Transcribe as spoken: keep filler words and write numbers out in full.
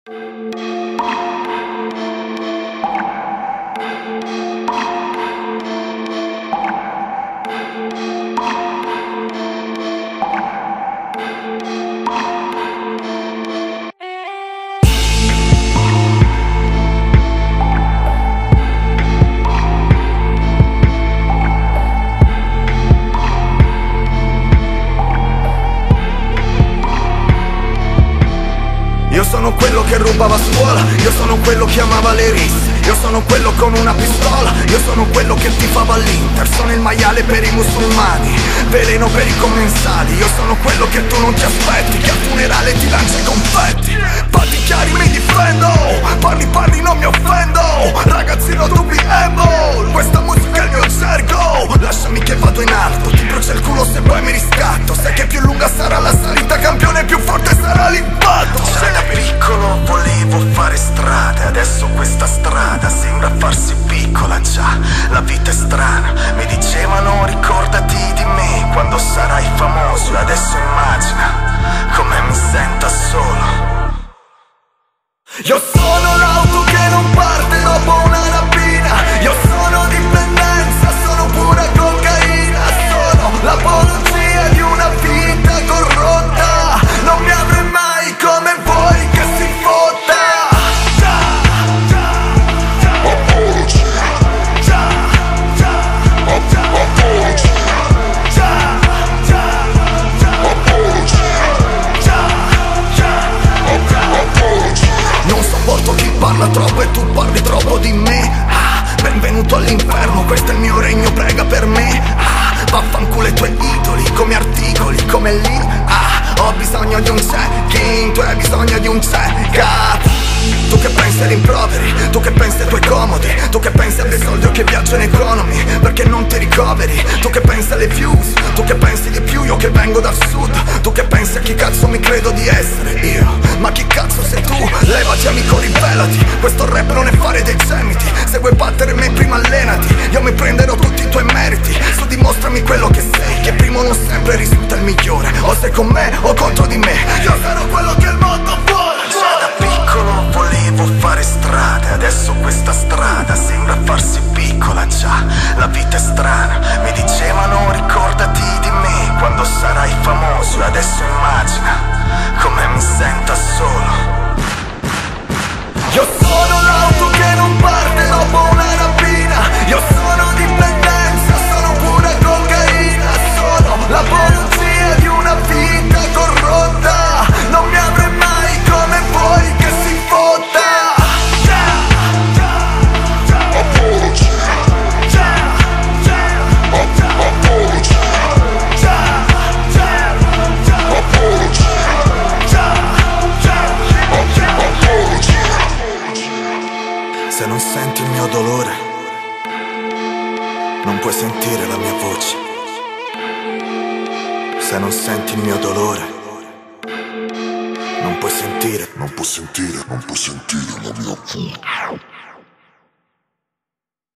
Io sono quello che rubava a scuola, io sono quello che amava le risse, io sono quello con una pistola, io sono quello che tifava all'Inter, sono il maiale per i musulmani, veleno per i commensali, io sono quello che tu non ti aspetti, che al funerale ti lancia i confetti. Fatti chiari, mi difendo, parli parli non mi offendo, ragazzino tu be able, questa musica è il mio gergo, lasciami che vado in alto, ti brucia il culo se poi mi riscatto, sai che più lunga sarà la salita campione, più forte sarà l'impatto. Da piccolo volevo fare strada, adesso questa strada sembra farsi piccola già. La vita è strana, mi dicevano ricordati di me quando sarai famoso, adesso immagina come mi senta solo. Io sono l'auto che non parte dopo una rapina, io sono dipendenza, sono pura cocaina, sono l'apologia di una vita corrotta, non mi apre mai come vuoi che si fotta. Non sopporto chi parla troppo e tu parli troppo di me. Ah, benvenuto all'inferno, questo è il mio regno, prega per me. Ah, vaffanculo i tuoi idoli, come articoli, come lì. Ah, ho bisogno di un check-in, tu hai bisogno di un check-up. Tu che pensi ai rimproveri, tu che pensi ai tuoi comodi, tu che pensi a dei soldi o che viaggio in economy, perché non ti ricoveri, tu che pensi alle views, tu che pensi di più, io che vengo dal sud, tu che pensi a chi cazzo mi credo di essere io, ma chi cazzo sei tu? Levati amico, rivelati, questo rap non è fare dei gemiti, se vuoi battere me prima allenati, io mi prenderò tutti i tuoi meriti, su dimostrami quello che sei, che primo non sempre risulta il migliore, o sei con me o contro di me, io sarò quello che il mondo vuole. Già da piccolo volevo fare strada, adesso questa strada sembra farsi piccola già. La vita è strana, mi dicevano ricordati di me quando sarai famoso, adesso immagina come mi senta solo. Io sono l'auto che non parte dopo una rapina, io sono dipendenza, sono pura cocaina, sono l'apologia di una vita corrotta, non mi apre mai come vuoi che si fotta. Se non senti il mio dolore, non puoi sentire la mia voce. Se non senti il mio dolore, non puoi sentire, non puoi sentire, non puoi sentire la mia voce.